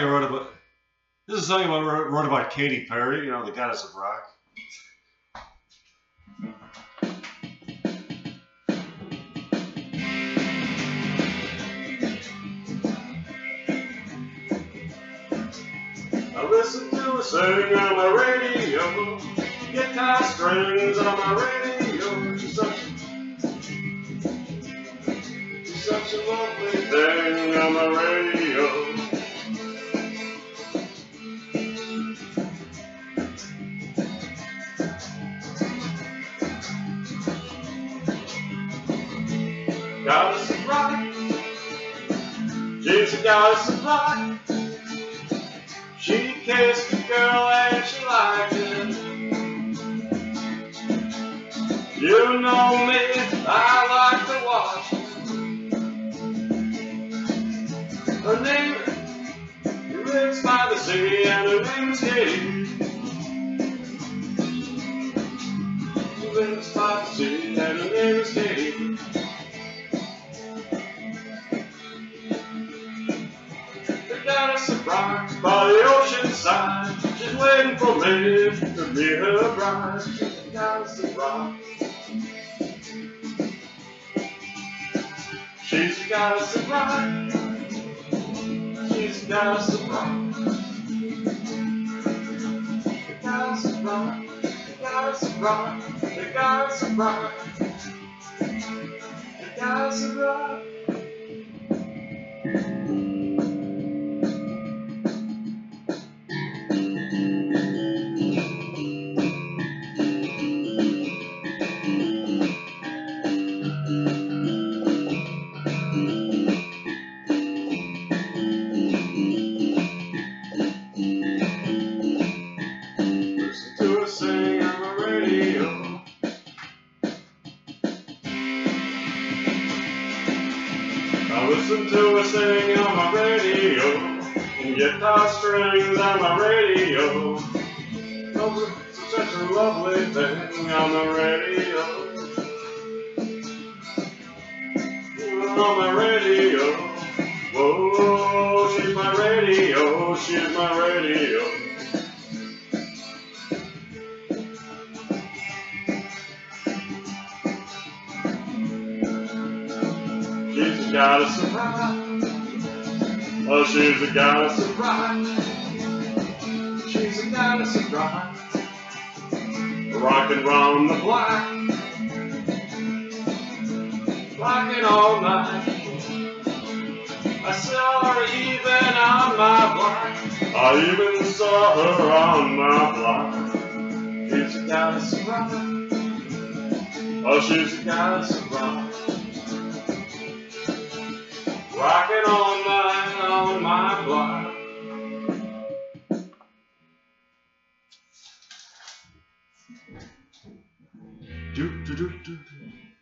I wrote about. This is a song I wrote about Katy Perry, you know, the goddess of rock. I listen to her sing on my radio, guitar strings on my radio. She's such a lovely thing on my radio. Goddess of rock, she's a goddess of rock. She kissed a girl and she liked it. You know me, I like to watch. Her name lives by the sea and her name is Katy. She lives by the sea and her name is Katy. Goddess of rock by the ocean side. She's waiting for me to be her bride. She's a goddess of rock. She's a goddess of rock. She's a goddess of rock. The goddess of rock. The goddess of rock. The goddess of rock. The goddess of rock. Sing on the radio. I listen to her sing on my radio, and guitar strings on my radio. Oh, such a lovely thing on the radio. On my radio. Whoa, she's my radio, she's my radio. She's a goddess of rock. Oh, she's a goddess of rock. She's a goddess of rock. Rockin' round the block. Rockin' all night. I saw her even on my block. I even saw her on my block. She's a goddess of rock. Oh, she's a goddess of rock. Rockin' all night on my block. Do do do do do.